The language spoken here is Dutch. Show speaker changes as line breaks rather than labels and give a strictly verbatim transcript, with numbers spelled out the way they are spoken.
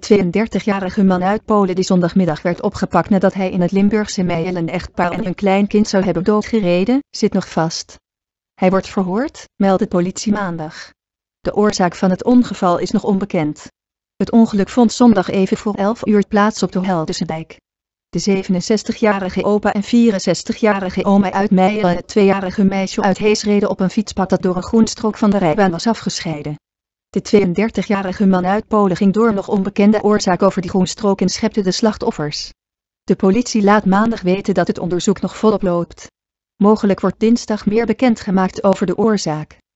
tweeëndertigjarige man uit Polen die zondagmiddag werd opgepakt nadat hij in het Limburgse Meijel een echtpaar en een klein kind zou hebben doodgereden, zit nog vast. Hij wordt verhoord, meldt de politie maandag. De oorzaak van het ongeval is nog onbekend. Het ongeluk vond zondag even voor elf uur plaats op de Heldensdijk. De zevenenzestigjarige opa en vierenzestigjarige oma uit Meijel en het tweejarige meisje uit Hees reden op een fietspad dat door een groenstrook van de rijbaan was afgescheiden. De tweeëndertigjarige man uit Polen ging door nog onbekende oorzaak over die groenstrook en schepte de slachtoffers. De politie laat maandag weten dat het onderzoek nog volop loopt. Mogelijk wordt dinsdag meer bekendgemaakt over de oorzaak.